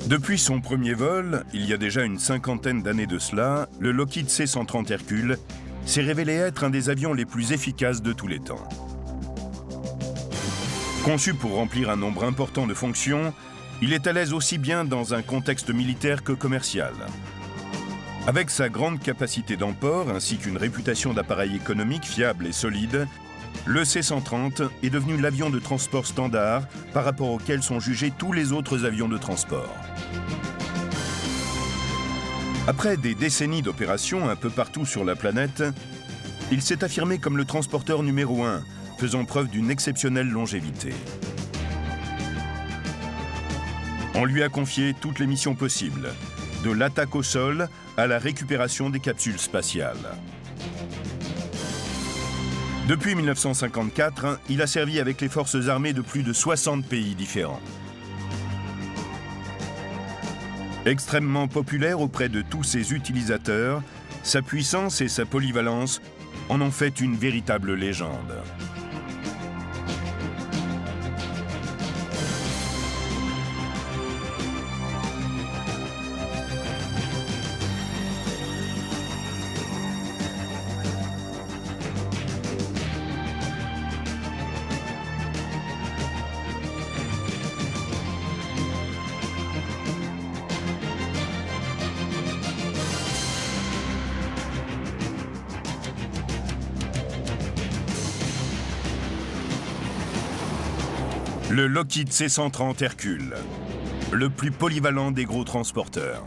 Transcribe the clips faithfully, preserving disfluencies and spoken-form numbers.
Depuis son premier vol, il y a déjà une cinquantaine d'années de cela, le Lockheed C cent trente Hercule s'est révélé être un des avions les plus efficaces de tous les temps. Conçu pour remplir un nombre important de fonctions, il est à l'aise aussi bien dans un contexte militaire que commercial. Avec sa grande capacité d'emport ainsi qu'une réputation d'appareil économique fiable et solide, le C cent trente est devenu l'avion de transport standard par rapport auquel sont jugés tous les autres avions de transport. Après des décennies d'opérations un peu partout sur la planète, il s'est affirmé comme le transporteur numéro un, faisant preuve d'une exceptionnelle longévité. On lui a confié toutes les missions possibles, de l'attaque au sol à la récupération des capsules spatiales. Depuis mille neuf cent cinquante-quatre, il a servi avec les forces armées de plus de soixante pays différents. Extrêmement populaire auprès de tous ses utilisateurs, sa puissance et sa polyvalence en ont fait une véritable légende. Le Lockheed C cent trente Hercule, le plus polyvalent des gros transporteurs.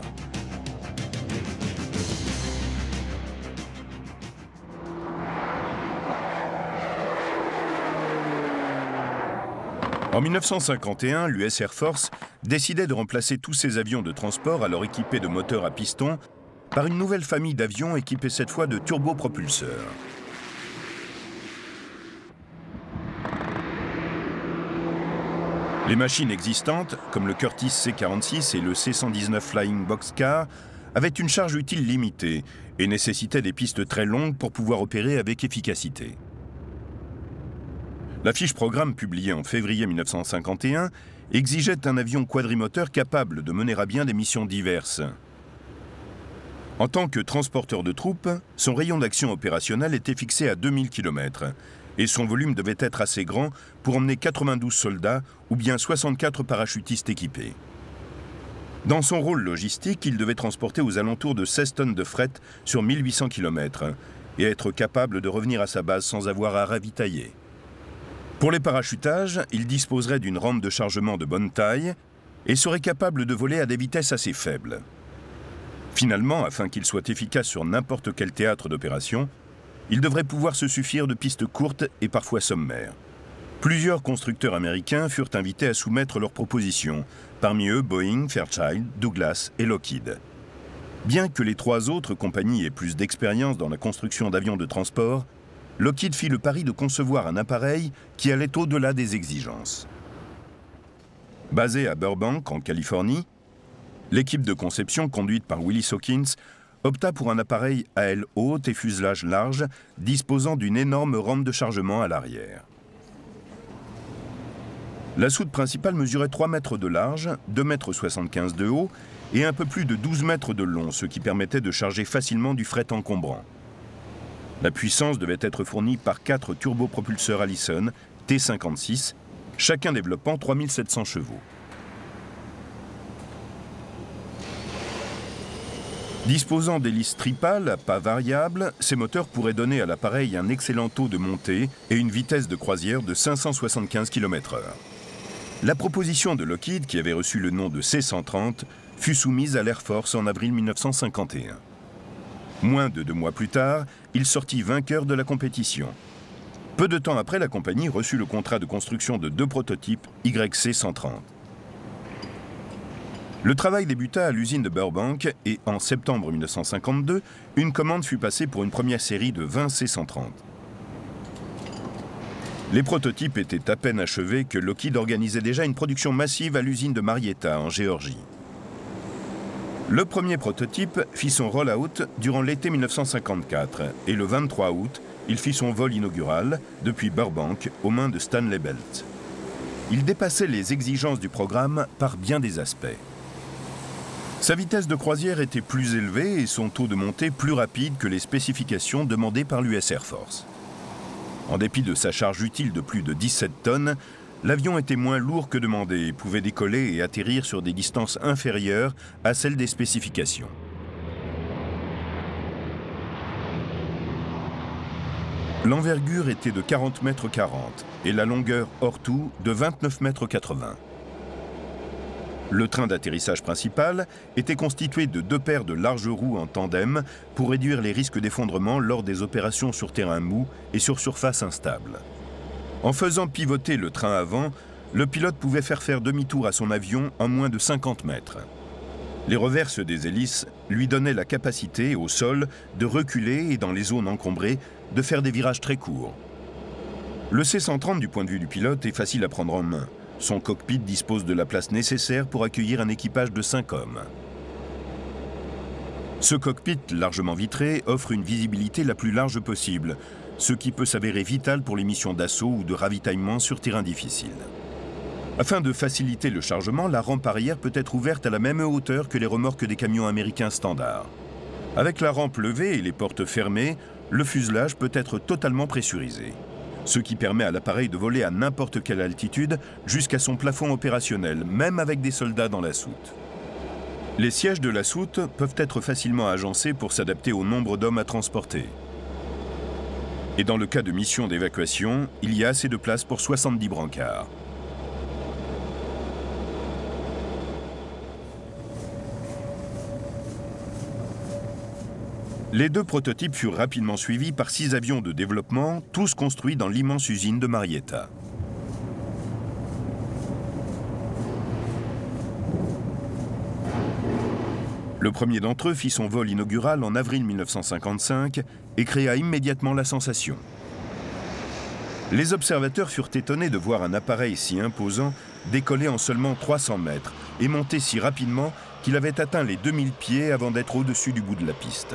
En mille neuf cent cinquante et un, l'U S Air Force décidait de remplacer tous ses avions de transport alors équipés de moteurs à piston par une nouvelle famille d'avions équipés cette fois de turbopropulseurs. Les machines existantes, comme le Curtiss C quarante-six et le C cent dix-neuf Flying Boxcar, avaient une charge utile limitée et nécessitaient des pistes très longues pour pouvoir opérer avec efficacité. La fiche programme publiée en février mille neuf cent cinquante et un exigeait un avion quadrimoteur capable de mener à bien des missions diverses. En tant que transporteur de troupes, son rayon d'action opérationnel était fixé à deux mille kilomètres. Et son volume devait être assez grand pour emmener quatre-vingt-douze soldats ou bien soixante-quatre parachutistes équipés. Dans son rôle logistique, il devait transporter aux alentours de seize tonnes de fret sur mille huit cents kilomètres et être capable de revenir à sa base sans avoir à ravitailler. Pour les parachutages, il disposerait d'une rampe de chargement de bonne taille et serait capable de voler à des vitesses assez faibles. Finalement, afin qu'il soit efficace sur n'importe quel théâtre d'opération, il devrait pouvoir se suffire de pistes courtes et parfois sommaires. Plusieurs constructeurs américains furent invités à soumettre leurs propositions, parmi eux Boeing, Fairchild, Douglas et Lockheed. Bien que les trois autres compagnies aient plus d'expérience dans la construction d'avions de transport, Lockheed fit le pari de concevoir un appareil qui allait au-delà des exigences. Basé à Burbank, en Californie, l'équipe de conception conduite par Willis Hawkins opta pour un appareil à aile haute et fuselage large, disposant d'une énorme rampe de chargement à l'arrière. La soute principale mesurait trois mètres de large, deux mètres soixante-quinze de haut et un peu plus de douze mètres de long, ce qui permettait de charger facilement du fret encombrant. La puissance devait être fournie par quatre turbopropulseurs Allison T cinquante-six, chacun développant trois mille sept cents chevaux. Disposant d'hélices tripales à pas variables, ces moteurs pourraient donner à l'appareil un excellent taux de montée et une vitesse de croisière de cinq cent soixante-quinze kilomètres heure. La proposition de Lockheed, qui avait reçu le nom de C cent trente, fut soumise à l'Air Force en avril mille neuf cent cinquante et un. Moins de deux mois plus tard, il sortit vainqueur de la compétition. Peu de temps après, la compagnie reçut le contrat de construction de deux prototypes Y C cent trente. Le travail débuta à l'usine de Burbank et en septembre mille neuf cent cinquante-deux, une commande fut passée pour une première série de vingt C cent trente. Les prototypes étaient à peine achevés que Lockheed organisait déjà une production massive à l'usine de Marietta, en Géorgie. Le premier prototype fit son roll-out durant l'été mille neuf cent cinquante-quatre et le vingt-trois août, il fit son vol inaugural depuis Burbank aux mains de Stanley Belt. Il dépassait les exigences du programme par bien des aspects. Sa vitesse de croisière était plus élevée et son taux de montée plus rapide que les spécifications demandées par l'U S Air Force. En dépit de sa charge utile de plus de dix-sept tonnes, l'avion était moins lourd que demandé et pouvait décoller et atterrir sur des distances inférieures à celles des spécifications. L'envergure était de quarante mètres quarante et la longueur hors tout de vingt-neuf mètres quatre-vingts. Le train d'atterrissage principal était constitué de deux paires de larges roues en tandem pour réduire les risques d'effondrement lors des opérations sur terrain mou et sur surface instable. En faisant pivoter le train avant, le pilote pouvait faire faire demi-tour à son avion en moins de cinquante mètres. Les reverses des hélices lui donnaient la capacité, au sol, de reculer et dans les zones encombrées, de faire des virages très courts. Le C cent trente, du point de vue du pilote, est facile à prendre en main. Son cockpit dispose de la place nécessaire pour accueillir un équipage de cinq hommes. Ce cockpit, largement vitré, offre une visibilité la plus large possible, ce qui peut s'avérer vital pour les missions d'assaut ou de ravitaillement sur terrain difficile. Afin de faciliter le chargement, la rampe arrière peut être ouverte à la même hauteur que les remorques des camions américains standards. Avec la rampe levée et les portes fermées, le fuselage peut être totalement pressurisé, ce qui permet à l'appareil de voler à n'importe quelle altitude jusqu'à son plafond opérationnel, même avec des soldats dans la soute. Les sièges de la soute peuvent être facilement agencés pour s'adapter au nombre d'hommes à transporter. Et dans le cas de missions d'évacuation, il y a assez de place pour soixante-dix brancards. Les deux prototypes furent rapidement suivis par six avions de développement, tous construits dans l'immense usine de Marietta. Le premier d'entre eux fit son vol inaugural en avril mille neuf cent cinquante-cinq et créa immédiatement la sensation. Les observateurs furent étonnés de voir un appareil si imposant décoller en seulement trois cents mètres et monter si rapidement qu'il avait atteint les deux mille pieds avant d'être au-dessus du bout de la piste.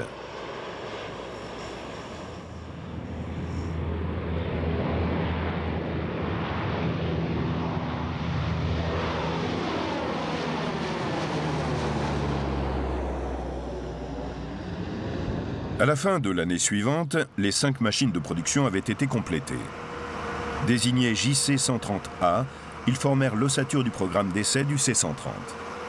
À la fin de l'année suivante, les cinq machines de production avaient été complétées. Désignés J C cent trente A, ils formèrent l'ossature du programme d'essai du C cent trente.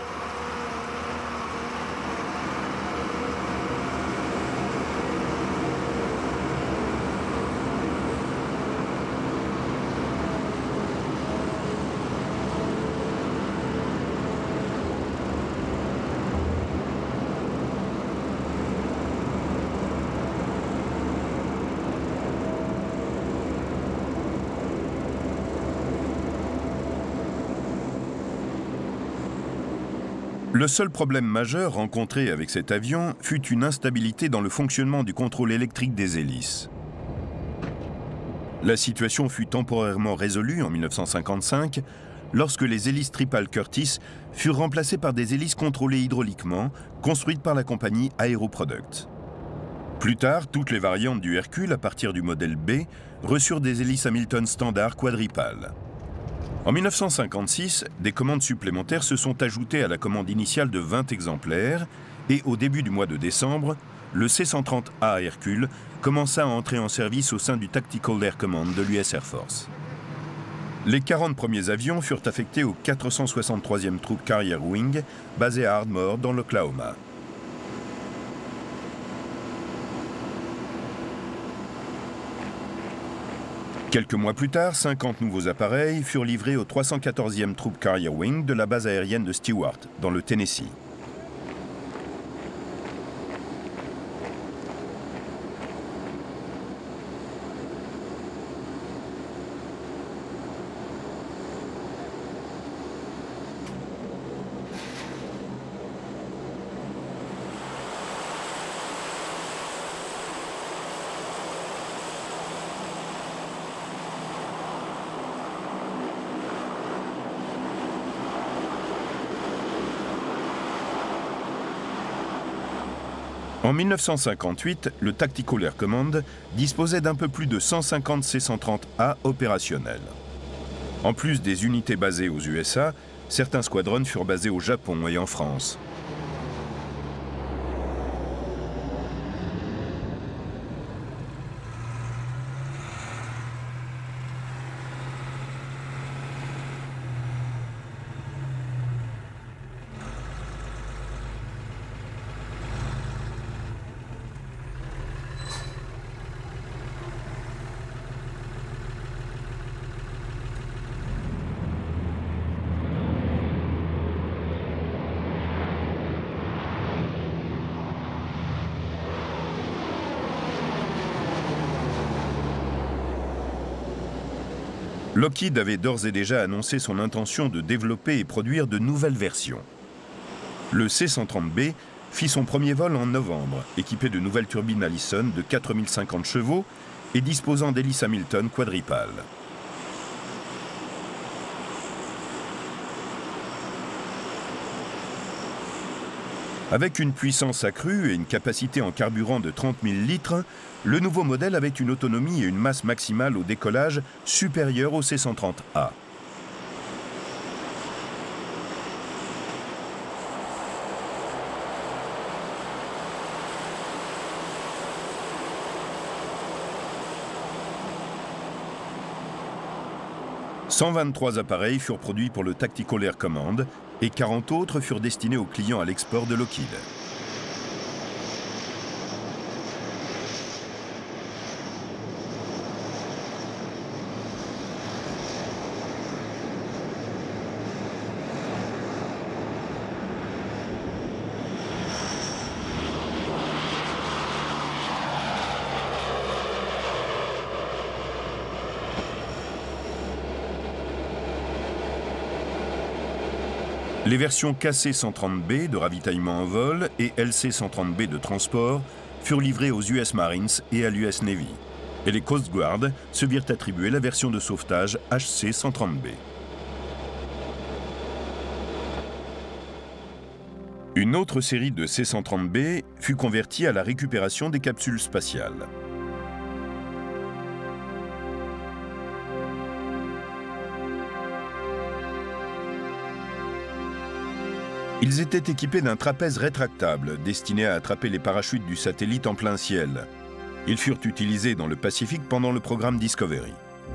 Le seul problème majeur rencontré avec cet avion fut une instabilité dans le fonctionnement du contrôle électrique des hélices. La situation fut temporairement résolue en mille neuf cent cinquante-cinq lorsque les hélices Tripal Curtiss furent remplacées par des hélices contrôlées hydrauliquement, construites par la compagnie Aeroproduct. Plus tard, toutes les variantes du Hercule à partir du modèle B reçurent des hélices Hamilton standard quadripales. En mille neuf cent cinquante-six, des commandes supplémentaires se sont ajoutées à la commande initiale de vingt exemplaires et au début du mois de décembre, le C cent trente A Hercule commença à entrer en service au sein du Tactical Air Command de l'U S Air Force. Les quarante premiers avions furent affectés au quatre cent soixante-troisième Troop Carrier Wing, basé à Ardmore dans l'Oklahoma. Quelques mois plus tard, cinquante nouveaux appareils furent livrés au trois cent quatorzième Troop Carrier Wing de la base aérienne de Stewart, dans le Tennessee. En mille neuf cent cinquante-huit, le Tactical Air Command disposait d'un peu plus de cent cinquante C cent trente A opérationnels. En plus des unités basées aux U S A, certains squadrons furent basés au Japon et en France. Lockheed avait d'ores et déjà annoncé son intention de développer et produire de nouvelles versions. Le C cent trente B fit son premier vol en novembre, équipé de nouvelles turbines Allison de quatre mille cinquante chevaux et disposant d'hélices Hamilton quadripales. Avec une puissance accrue et une capacité en carburant de trente mille litres, le nouveau modèle avait une autonomie et une masse maximale au décollage supérieure au C cent trente A. cent vingt-trois appareils furent produits pour le Tactical Air Command et quarante autres furent destinés aux clients à l'export de Lockheed. Les versions K C cent trente B de ravitaillement en vol et L C cent trente B de transport furent livrées aux U S Marines et à l'U S Navy. Et les Coast Guard se virent attribuer la version de sauvetage H C cent trente B. Une autre série de C cent trente B fut convertie à la récupération des capsules spatiales. Ils étaient équipés d'un trapèze rétractable destiné à attraper les parachutes du satellite en plein ciel. Ils furent utilisés dans le Pacifique pendant le programme Discovery.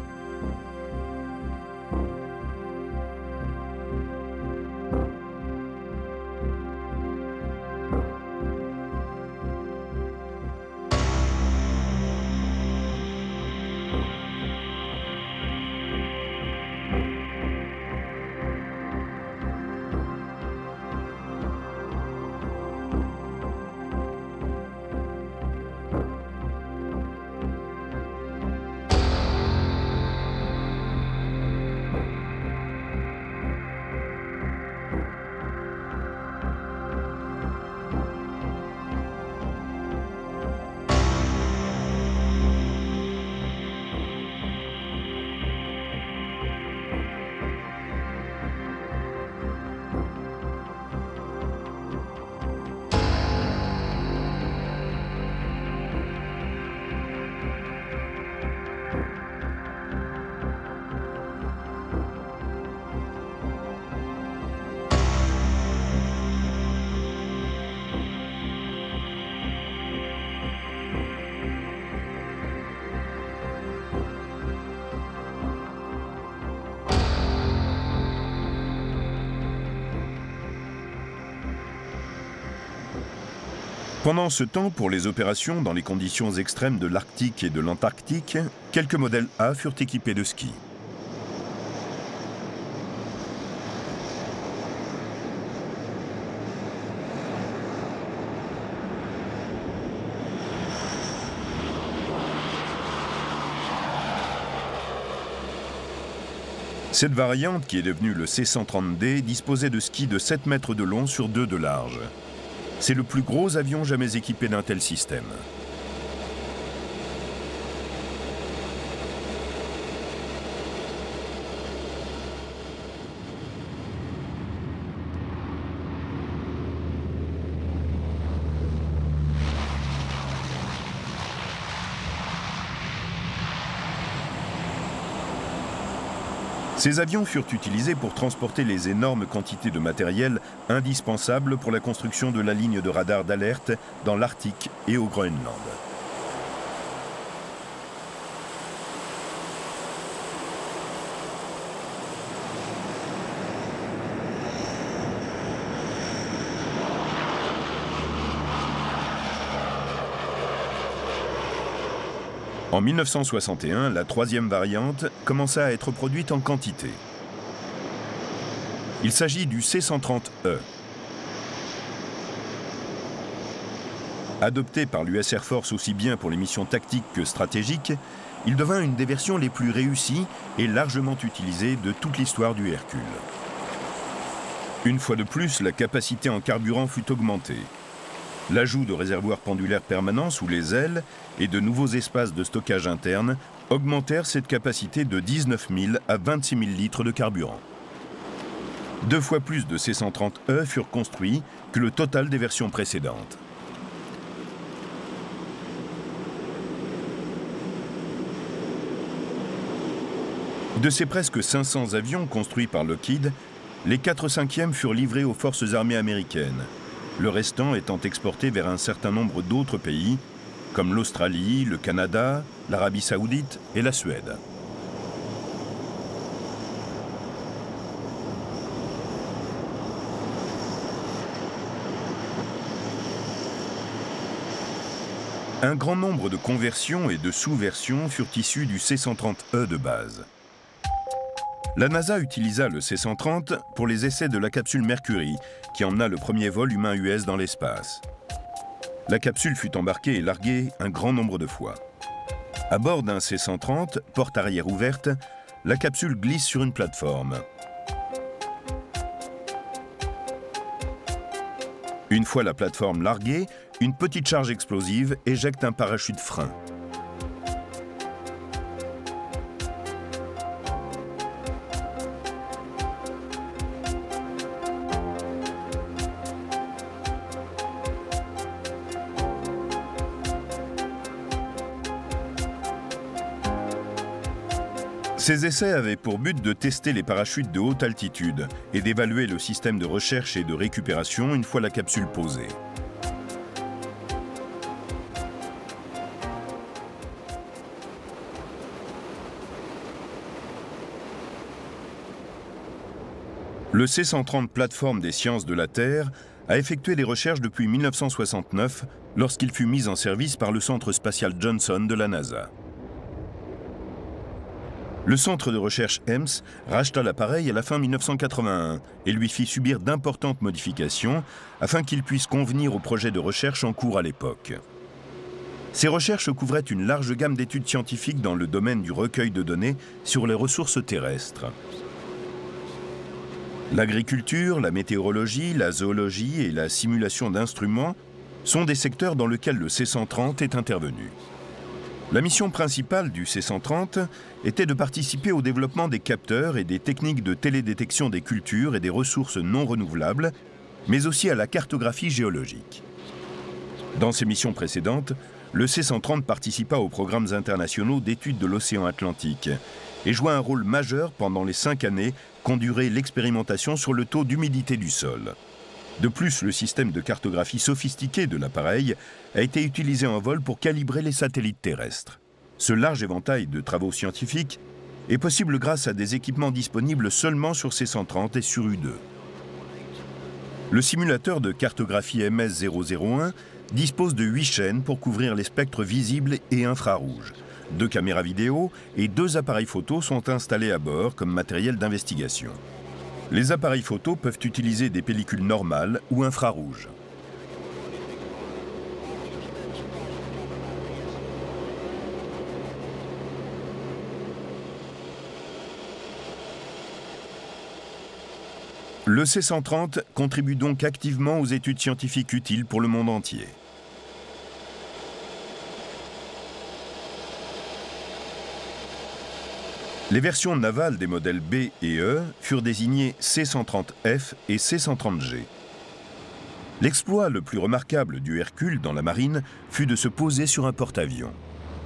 Pendant ce temps, pour les opérations dans les conditions extrêmes de l'Arctique et de l'Antarctique, quelques modèles A furent équipés de skis. Cette variante, qui est devenue le C cent trente D, disposait de skis de sept mètres de long sur deux de large. C'est le plus gros avion jamais équipé d'un tel système. Ces avions furent utilisés pour transporter les énormes quantités de matériel indispensables pour la construction de la ligne de radar d'alerte dans l'Arctique et au Groenland. En mille neuf cent soixante et un, la troisième variante commença à être produite en quantité. Il s'agit du C cent trente E. Adopté par l'U S Air Force aussi bien pour les missions tactiques que stratégiques, il devint une des versions les plus réussies et largement utilisées de toute l'histoire du Hercule. Une fois de plus, la capacité en carburant fut augmentée. L'ajout de réservoirs pendulaires permanents sous les ailes et de nouveaux espaces de stockage interne augmentèrent cette capacité de dix-neuf mille à vingt-six mille litres de carburant. Deux fois plus de C cent trente E furent construits que le total des versions précédentes. De ces presque cinq cents avions construits par Lockheed, les quatre cinquièmes furent livrés aux forces armées américaines, le restant étant exporté vers un certain nombre d'autres pays, comme l'Australie, le Canada, l'Arabie saoudite et la Suède. Un grand nombre de conversions et de sous-versions furent issues du C cent trente E de base. La NASA utilisa le C cent trente pour les essais de la capsule Mercury, qui emmena le premier vol humain U S dans l'espace. La capsule fut embarquée et larguée un grand nombre de fois. À bord d'un C cent trente, porte arrière ouverte, la capsule glisse sur une plateforme. Une fois la plateforme larguée, une petite charge explosive éjecte un parachute frein. Ces essais avaient pour but de tester les parachutes de haute altitude et d'évaluer le système de recherche et de récupération une fois la capsule posée. Le C cent trente plateforme des sciences de la Terre a effectué des recherches depuis mille neuf cent soixante-neuf lorsqu'il fut mis en service par le centre spatial Johnson de la NASA. Le centre de recherche E M S racheta l'appareil à la fin mille neuf cent quatre-vingt-un et lui fit subir d'importantes modifications afin qu'il puisse convenir au projet de recherche en cours à l'époque. Ces recherches couvraient une large gamme d'études scientifiques dans le domaine du recueil de données sur les ressources terrestres. L'agriculture, la météorologie, la zoologie et la simulation d'instruments sont des secteurs dans lesquels le C cent trente est intervenu. La mission principale du C cent trente était de participer au développement des capteurs et des techniques de télédétection des cultures et des ressources non renouvelables, mais aussi à la cartographie géologique. Dans ses missions précédentes, le C cent trente participa aux programmes internationaux d'études de l'océan Atlantique et joua un rôle majeur pendant les cinq années qu'ont duré l'expérimentation sur le taux d'humidité du sol. De plus, le système de cartographie sophistiqué de l'appareil a été utilisé en vol pour calibrer les satellites terrestres. Ce large éventail de travaux scientifiques est possible grâce à des équipements disponibles seulement sur C cent trente et sur U deux. Le simulateur de cartographie M S zéro zéro un dispose de huit chaînes pour couvrir les spectres visibles et infrarouges. Deux caméras vidéo et deux appareils photo sont installés à bord comme matériel d'investigation. Les appareils photo peuvent utiliser des pellicules normales ou infrarouges. Le C cent trente contribue donc activement aux études scientifiques utiles pour le monde entier. Les versions navales des modèles B et E furent désignées C cent trente F et C cent trente G. L'exploit le plus remarquable du Hercule dans la marine fut de se poser sur un porte-avions.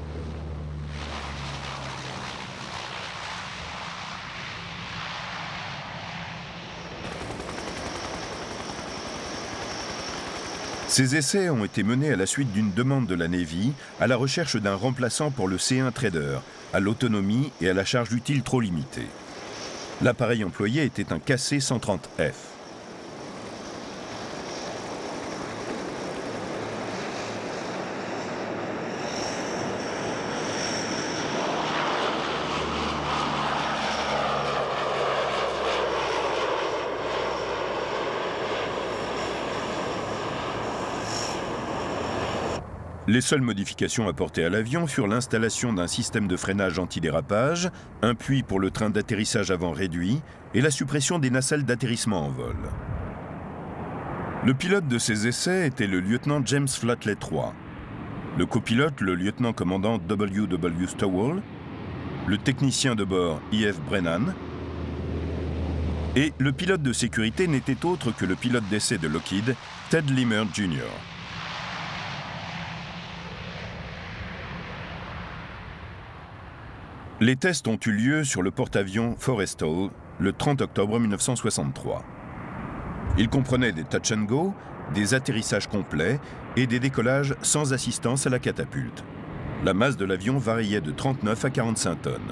Ces essais ont été menés à la suite d'une demande de la Navy à la recherche d'un remplaçant pour le C un Trader, à l'autonomie et à la charge utile trop limitée. L'appareil employé était un K C cent trente F. Les seules modifications apportées à l'avion furent l'installation d'un système de freinage antidérapage, un puits pour le train d'atterrissage avant réduit et la suppression des nacelles d'atterrissement en vol. Le pilote de ces essais était le lieutenant James Flatley trois. Le copilote, le lieutenant-commandant W W Stowell, le technicien de bord E F Brennan, et le pilote de sécurité n'était autre que le pilote d'essai de Lockheed, Ted Limmer Junior Les tests ont eu lieu sur le porte-avions Forrestal le trente octobre mille neuf cent soixante-trois. Ils comprenaient des touch and go, des atterrissages complets et des décollages sans assistance à la catapulte. La masse de l'avion variait de trente-neuf à quarante-cinq tonnes.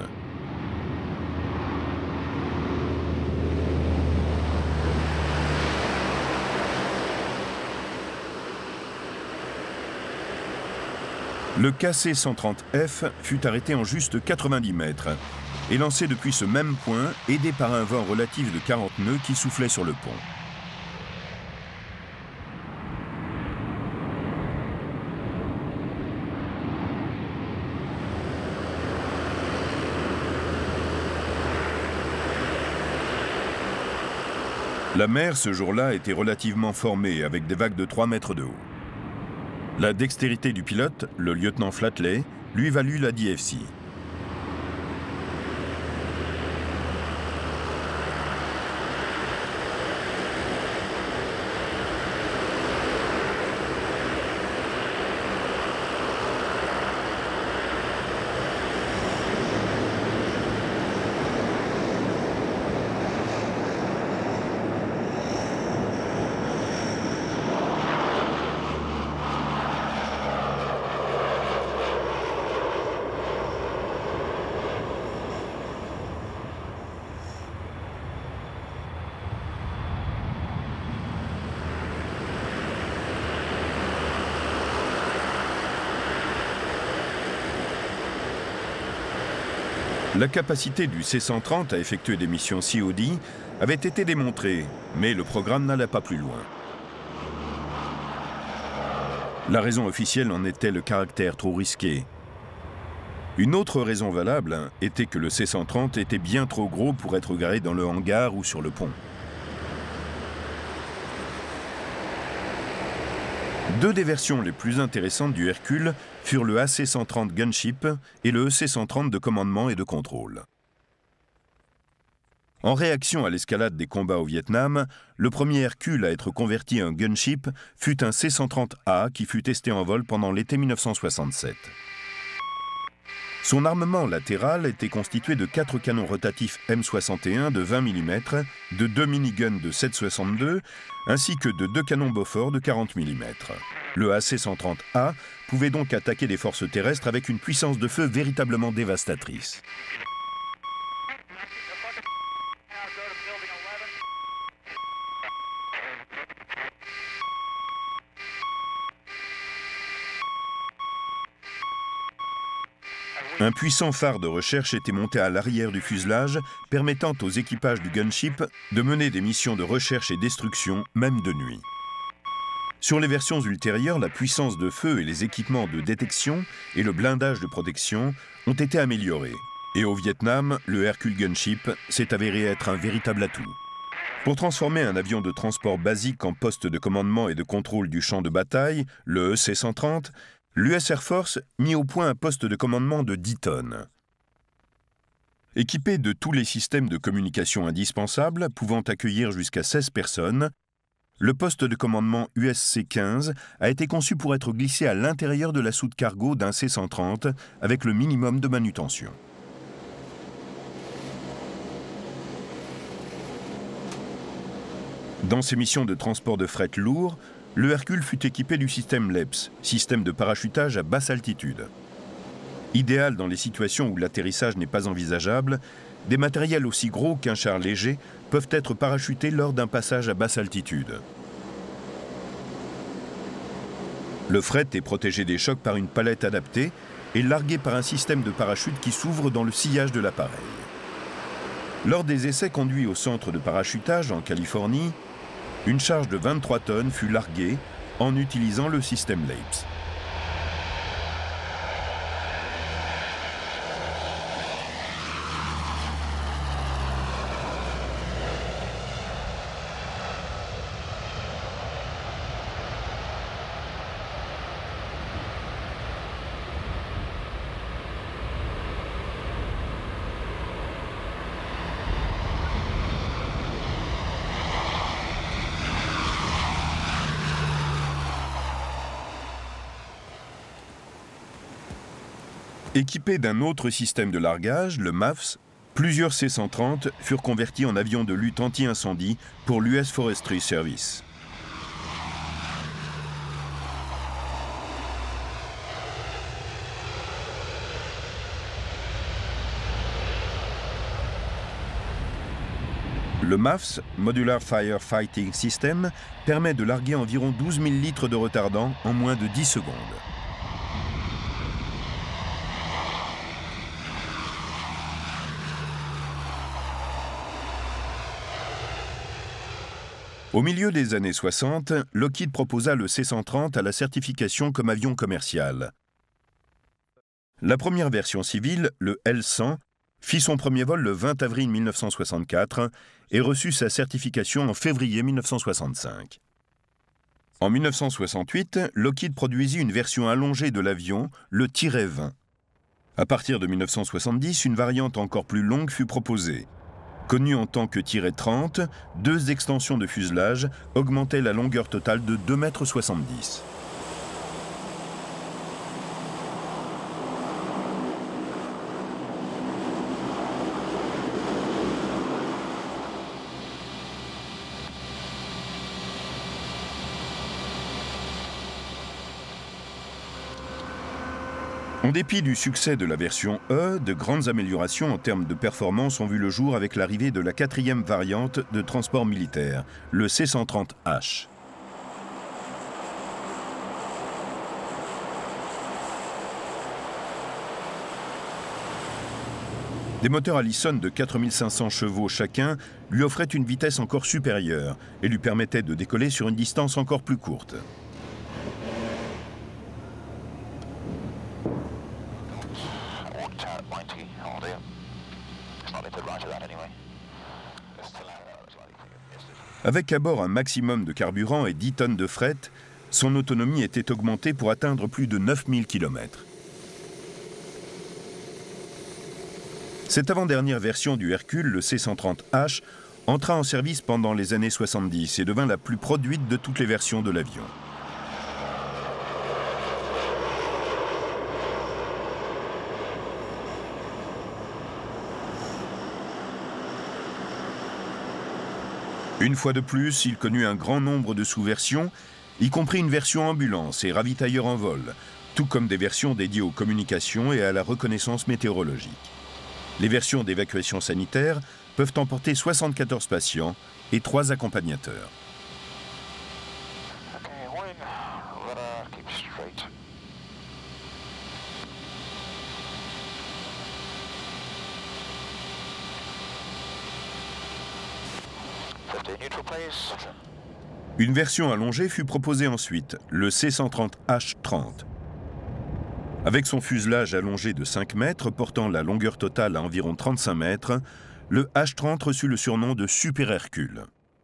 Le K C cent trente F fut arrêté en juste quatre-vingt-dix mètres et lancé depuis ce même point, aidé par un vent relatif de quarante nœuds qui soufflait sur le pont. La mer, ce jour-là, était relativement formée, avec des vagues de trois mètres de haut. La dextérité du pilote, le lieutenant Flatley, lui valut la D F C. La capacité du C cent trente à effectuer des missions C O D avait été démontrée, mais le programme n'allait pas plus loin. La raison officielle en était le caractère trop risqué. Une autre raison valable était que le C cent trente était bien trop gros pour être garé dans le hangar ou sur le pont. Deux des versions les plus intéressantes du Hercule furent le A C cent trente Gunship et le E C cent trente de commandement et de contrôle. En réaction à l'escalade des combats au Vietnam, le premier Hercule à être converti en gunship fut un C cent trente A qui fut testé en vol pendant l'été mille neuf cent soixante-sept. Son armement latéral était constitué de quatre canons rotatifs M soixante et un de vingt millimètres, de deux miniguns de sept virgule soixante-deux, ainsi que de deux canons Bofors de quarante millimètres. Le A C cent trente A pouvait donc attaquer des forces terrestres avec une puissance de feu véritablement dévastatrice. Un puissant phare de recherche était monté à l'arrière du fuselage, permettant aux équipages du gunship de mener des missions de recherche et destruction, même de nuit. Sur les versions ultérieures, la puissance de feu et les équipements de détection et le blindage de protection ont été améliorés. Et au Vietnam, le Hercule Gunship s'est avéré être un véritable atout. Pour transformer un avion de transport basique en poste de commandement et de contrôle du champ de bataille, le E C cent trente, l'U S Air Force mit au point un poste de commandement de dix tonnes. Équipé de tous les systèmes de communication indispensables, pouvant accueillir jusqu'à seize personnes, le poste de commandement U S C quinze a été conçu pour être glissé à l'intérieur de la soute cargo d'un C cent trente avec le minimum de manutention. Dans ses missions de transport de fret lourd, le Hercule fut équipé du système L E P S, système de parachutage à basse altitude. Idéal dans les situations où l'atterrissage n'est pas envisageable, des matériels aussi gros qu'un char léger peuvent être parachutés lors d'un passage à basse altitude. Le fret est protégé des chocs par une palette adaptée et largué par un système de parachute qui s'ouvre dans le sillage de l'appareil. Lors des essais conduits au centre de parachutage en Californie, une charge de vingt-trois tonnes fut larguée en utilisant le système L E P S. Équipés d'un autre système de largage, le M A F S, plusieurs C cent trente furent convertis en avions de lutte anti-incendie pour l'U S Forestry Service. Le M A F S, Modular Firefighting System, permet de larguer environ douze mille litres de retardant en moins de dix secondes. Au milieu des années soixante, Lockheed proposa le C cent trente à la certification comme avion commercial. La première version civile, le L cent, fit son premier vol le vingt avril mille neuf cent soixante-quatre et reçut sa certification en février mille neuf cent soixante-cinq. En mille neuf cent soixante-huit, Lockheed produisit une version allongée de l'avion, le Tiret vingt. À partir de mille neuf cent soixante-dix, une variante encore plus longue fut proposée. Connue en tant que Tiret trente, deux extensions de fuselage augmentaient la longueur totale de deux mètres soixante-dix. En dépit du succès de la version E, de grandes améliorations en termes de performance ont vu le jour avec l'arrivée de la quatrième variante de transport militaire, le C cent trente H. Des moteurs Allison de quatre mille cinq cents chevaux chacun lui offraient une vitesse encore supérieure et lui permettaient de décoller sur une distance encore plus courte. Avec à bord un maximum de carburant et dix tonnes de fret, son autonomie était augmentée pour atteindre plus de neuf mille kilomètres. Cette avant-dernière version du Hercule, le C cent trente H, entra en service pendant les années soixante-dix et devint la plus produite de toutes les versions de l'avion. Une fois de plus, il connut un grand nombre de sous-versions, y compris une version ambulance et ravitailleur en vol, tout comme des versions dédiées aux communications et à la reconnaissance météorologique. Les versions d'évacuation sanitaire peuvent emporter soixante-quatorze patients et trois accompagnateurs. Une version allongée fut proposée ensuite, le C cent trente H trente. Avec son fuselage allongé de cinq mètres, portant la longueur totale à environ trente-cinq mètres, le H trente reçut le surnom de Super Hercule.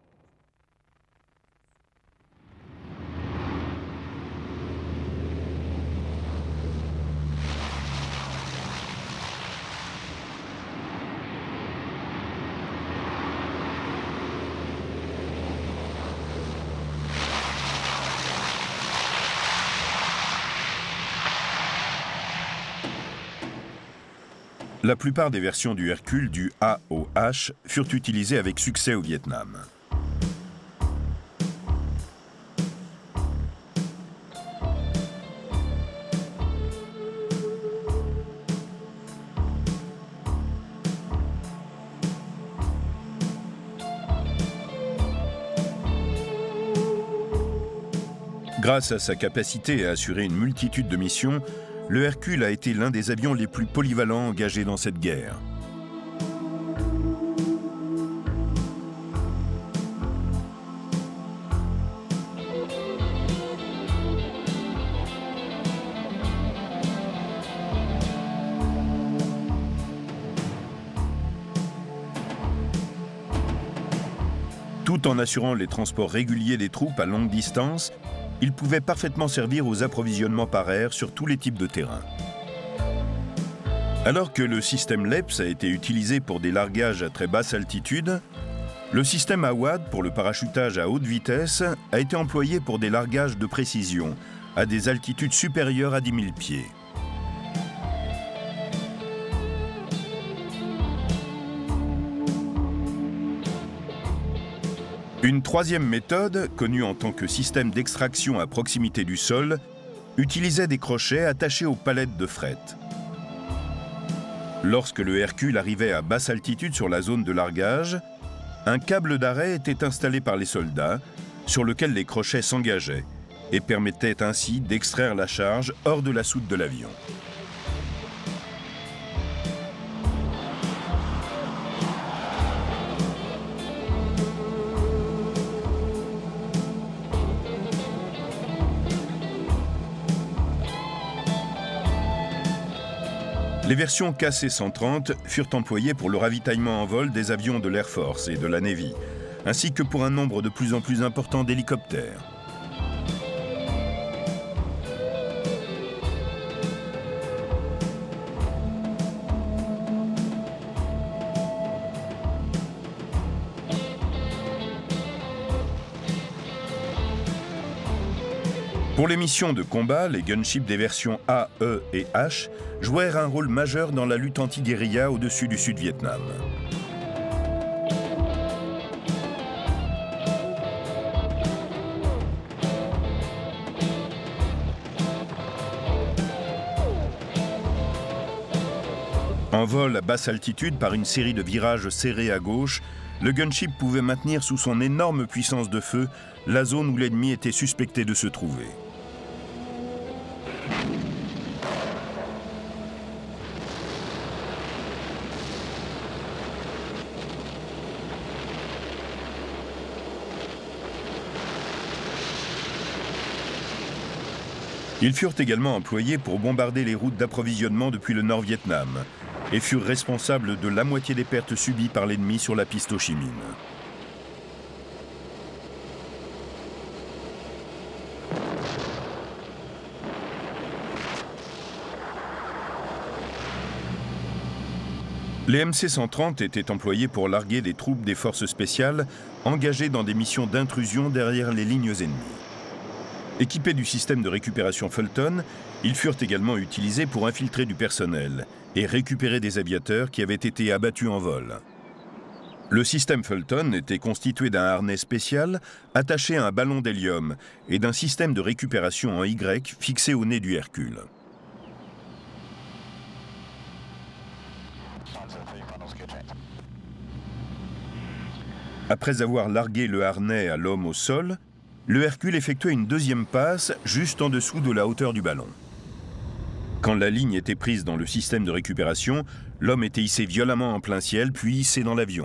La plupart des versions du Hercule du A au H furent utilisées avec succès au Vietnam. Grâce à sa capacité à assurer une multitude de missions, le Hercule a été l'un des avions les plus polyvalents engagés dans cette guerre. Tout en assurant les transports réguliers des troupes à longue distance, il pouvait parfaitement servir aux approvisionnements par air sur tous les types de terrains. Alors que le système L E P S a été utilisé pour des largages à très basse altitude, le système A W A D pour le parachutage à haute vitesse a été employé pour des largages de précision à des altitudes supérieures à dix mille pieds. Une troisième méthode, connue en tant que système d'extraction à proximité du sol, utilisait des crochets attachés aux palettes de fret. Lorsque le Hercule arrivait à basse altitude sur la zone de largage, un câble d'arrêt était installé par les soldats, sur lequel les crochets s'engageaient, et permettait ainsi d'extraire la charge hors de la soute de l'avion. Les versions K C cent trente furent employées pour le ravitaillement en vol des avions de l'Air Force et de la Navy, ainsi que pour un nombre de plus en plus important d'hélicoptères. Pour les missions de combat, les gunships des versions A, E et H jouèrent un rôle majeur dans la lutte anti-guérilla au-dessus du Sud-Vietnam. En vol à basse altitude par une série de virages serrés à gauche, le gunship pouvait maintenir sous son énorme puissance de feu la zone où l'ennemi était suspecté de se trouver. Ils furent également employés pour bombarder les routes d'approvisionnement depuis le Nord-Vietnam et furent responsables de la moitié des pertes subies par l'ennemi sur la piste Ho Chi Minh. Les M C cent trente étaient employés pour larguer des troupes des forces spéciales engagées dans des missions d'intrusion derrière les lignes ennemies. Équipés du système de récupération Fulton, ils furent également utilisés pour infiltrer du personnel et récupérer des aviateurs qui avaient été abattus en vol. Le système Fulton était constitué d'un harnais spécial attaché à un ballon d'hélium et d'un système de récupération en Y fixé au nez du Hercule. Après avoir largué le harnais à l'homme au sol, le Hercule effectuait une deuxième passe juste en dessous de la hauteur du ballon. Quand la ligne était prise dans le système de récupération, l'homme était hissé violemment en plein ciel, puis hissé dans l'avion.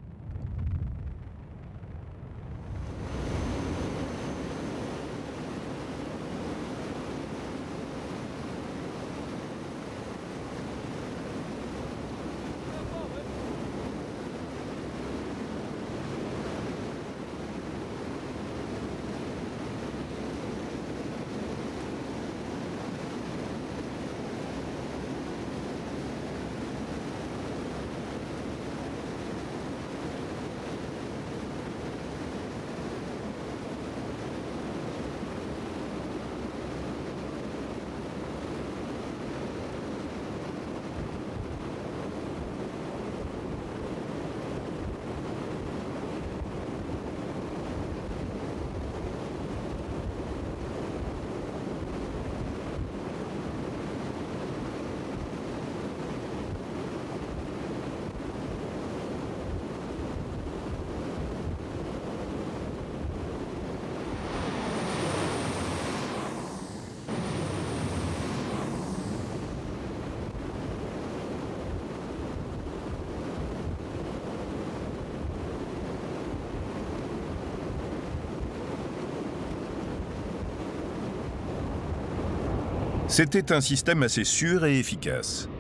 C'était un système assez sûr et efficace.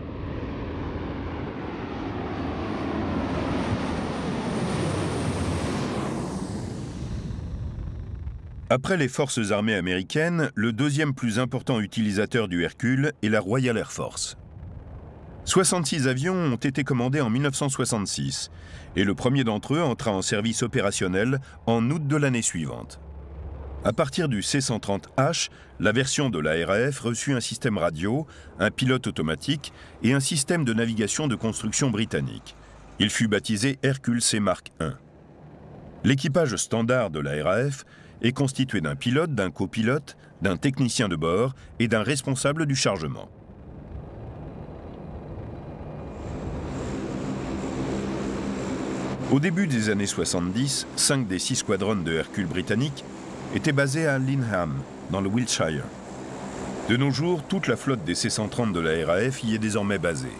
Après les forces armées américaines, le deuxième plus important utilisateur du Hercule est la Royal Air Force. soixante-six avions ont été commandés en mille neuf cent soixante-six et le premier d'entre eux entra en service opérationnel en août de l'année suivante. À partir du C cent trente H, la version de la R A F reçut un système radio, un pilote automatique et un système de navigation de construction britannique. Il fut baptisé Hercule C Mark un. L'équipage standard de la R A F est constitué d'un pilote, d'un copilote, d'un technicien de bord et d'un responsable du chargement. Au début des années soixante-dix, cinq des six squadrons de Hercule britanniques étaient basés à Lynham, dans le Wiltshire. De nos jours, toute la flotte des C cent trente de la R A F y est désormais basée.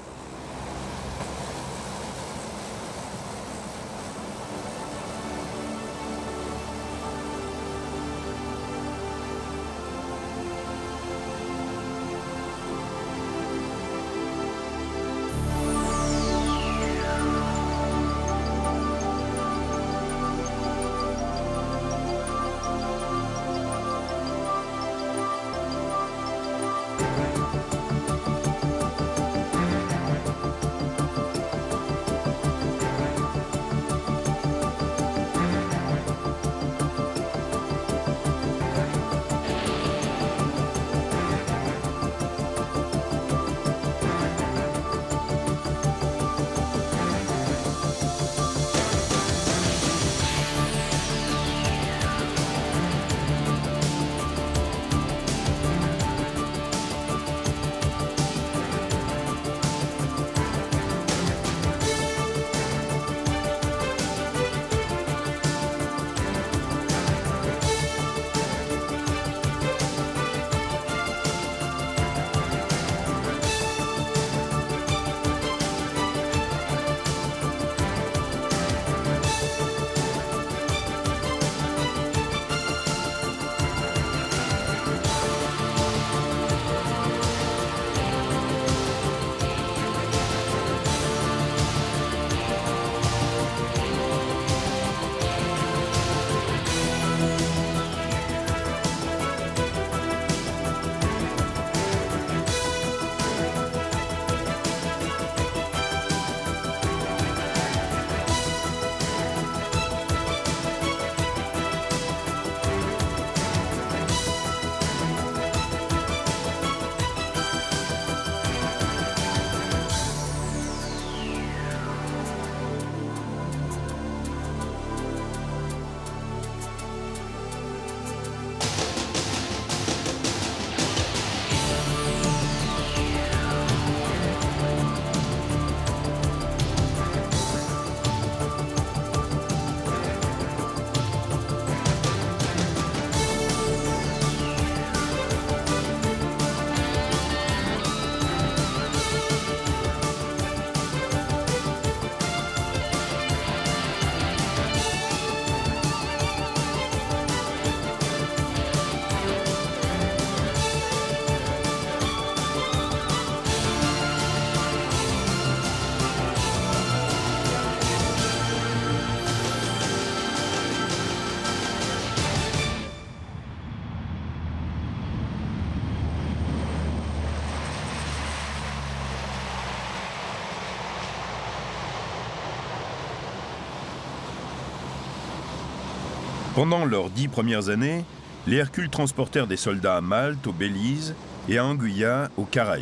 Pendant leurs dix premières années, les Hercules transportèrent des soldats à Malte, au Belize et à Anguilla, aux Caraïbes.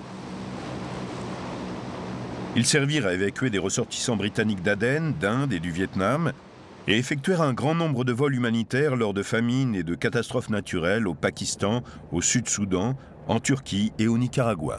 Ils servirent à évacuer des ressortissants britanniques d'Aden, d'Inde et du Vietnam et effectuèrent un grand nombre de vols humanitaires lors de famines et de catastrophes naturelles au Pakistan, au Sud-Soudan, en Turquie et au Nicaragua.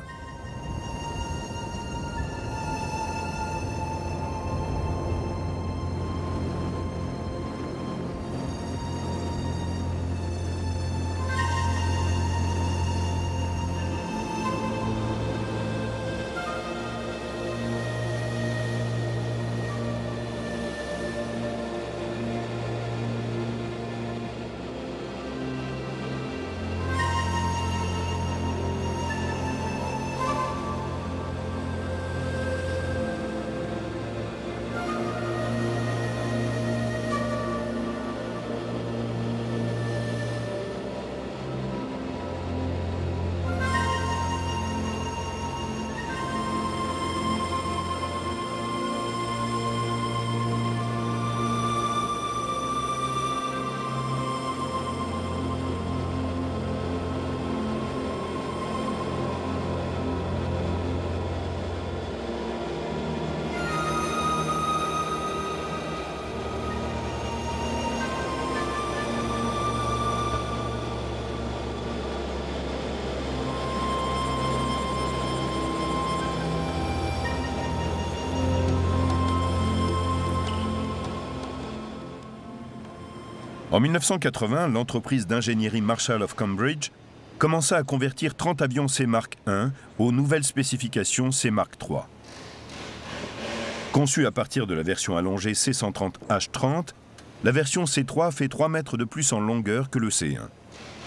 En mille neuf cent quatre-vingts, l'entreprise d'ingénierie Marshall of Cambridge commença à convertir trente avions C Mark un aux nouvelles spécifications C Mark trois. Conçue à partir de la version allongée C cent trente H trente, la version C trois fait trois mètres de plus en longueur que le C un.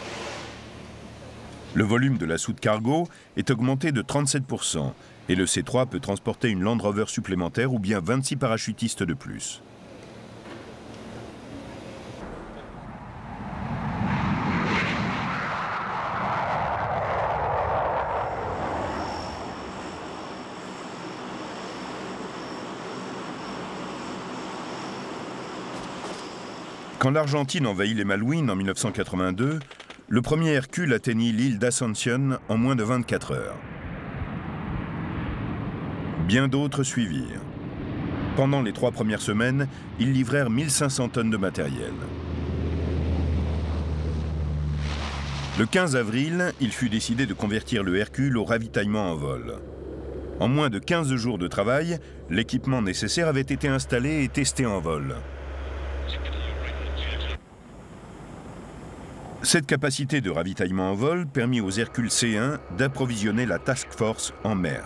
Le volume de la soute cargo est augmenté de trente-sept pour cent et le C trois peut transporter une Land Rover supplémentaire ou bien vingt-six parachutistes de plus. Quand l'Argentine envahit les Malouines en mille neuf cent quatre-vingt-deux, le premier Hercule atteignit l'île d'Ascension en moins de vingt-quatre heures. Bien d'autres suivirent. Pendant les trois premières semaines, ils livrèrent mille cinq cents tonnes de matériel. Le quinze avril, il fut décidé de convertir le Hercule au ravitaillement en vol. En moins de quinze jours de travail, l'équipement nécessaire avait été installé et testé en vol. Cette capacité de ravitaillement en vol permit aux Hercules C un d'approvisionner la Task Force en mer.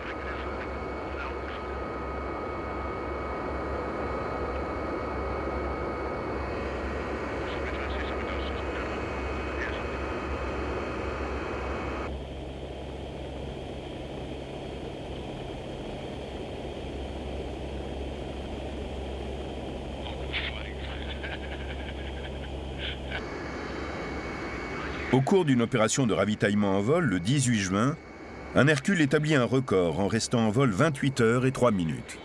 Au cours d'une opération de ravitaillement en vol le dix-huit juin, un Hercule établit un record en restant en vol vingt-huit heures et trois minutes.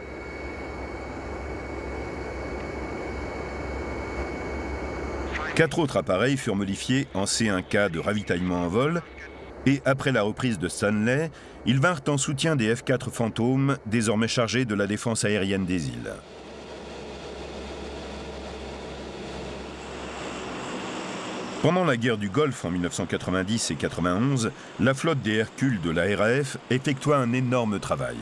Quatre autres appareils furent modifiés en C un K de ravitaillement en vol et après la reprise de Stanley, ils vinrent en soutien des F quatre Phantom, désormais chargés de la défense aérienne des îles. Pendant la guerre du Golfe en mille neuf cent quatre-vingt-dix et quatre-vingt-onze, la flotte des Hercules de la R A F effectua un énorme travail.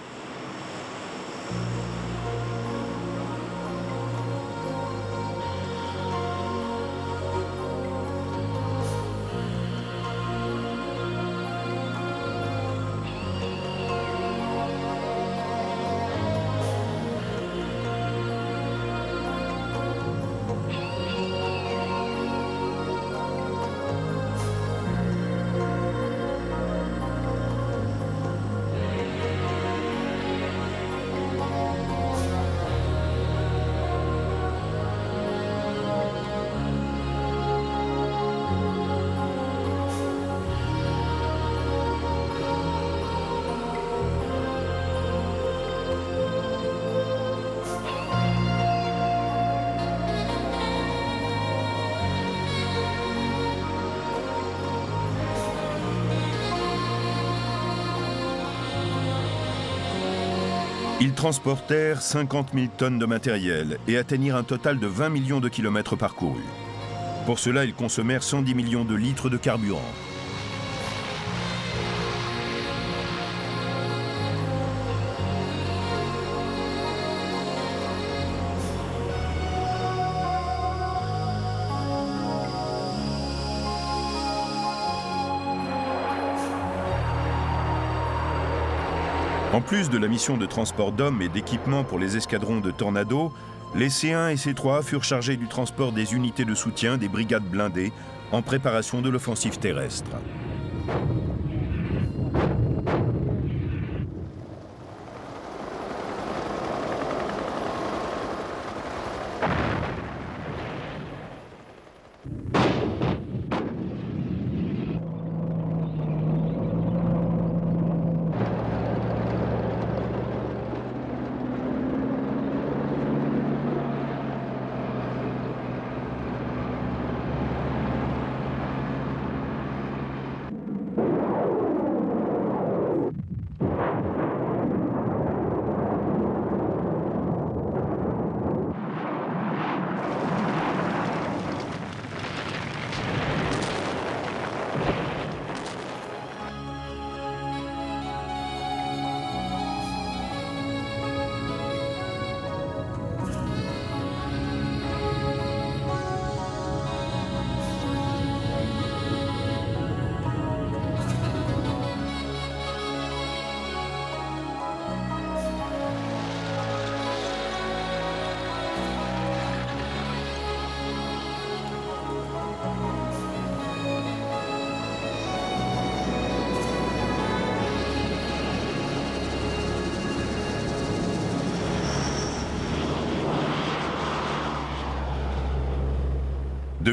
Ils transportèrent cinquante mille tonnes de matériel et atteignirent un total de vingt millions de kilomètres parcourus. Pour cela, ils consommèrent cent dix millions de litres de carburant. En plus de la mission de transport d'hommes et d'équipements pour les escadrons de Tornado, les C un et C trois furent chargés du transport des unités de soutien des brigades blindées en préparation de l'offensive terrestre.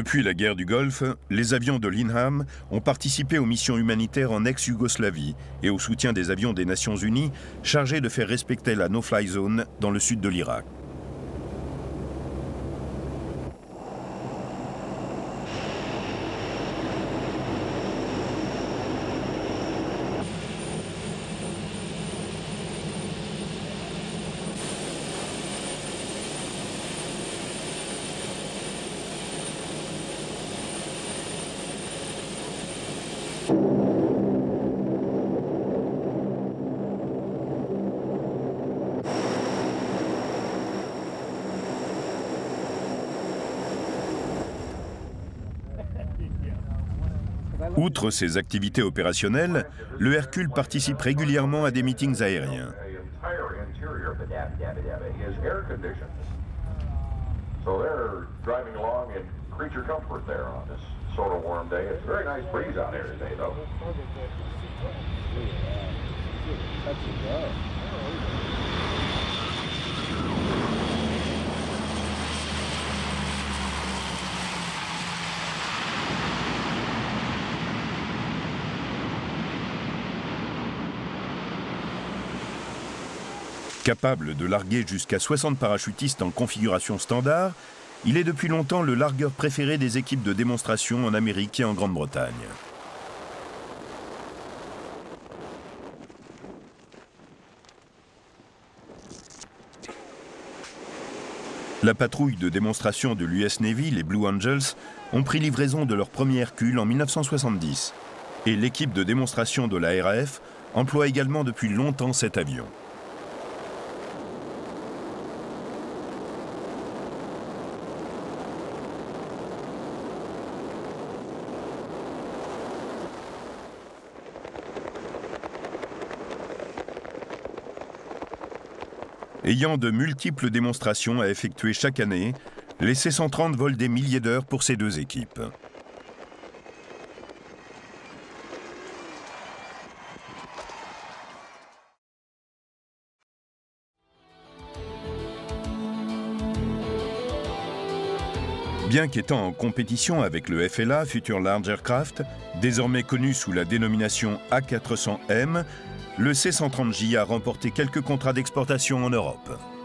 Depuis la guerre du Golfe, les avions de l'Inham ont participé aux missions humanitaires en ex-Yougoslavie et au soutien des avions des Nations Unies chargés de faire respecter la no-fly zone dans le sud de l'Irak. Outre ses activités opérationnelles, le Hercule participe régulièrement à des meetings aériens. Capable de larguer jusqu'à soixante parachutistes en configuration standard, il est depuis longtemps le largueur préféré des équipes de démonstration en Amérique et en Grande-Bretagne. La patrouille de démonstration de l'U S Navy, les Blue Angels, ont pris livraison de leur premier Hercule en mille neuf cent soixante-dix. Et l'équipe de démonstration de la R A F emploie également depuis longtemps cet avion. Ayant de multiples démonstrations à effectuer chaque année, les C cent trente volent des milliers d'heures pour ces deux équipes. Bien qu'étant en compétition avec le F L A, Future Large Aircraft, désormais connu sous la dénomination A quatre cents M, le C cent trente J a remporté quelques contrats d'exportation en Europe.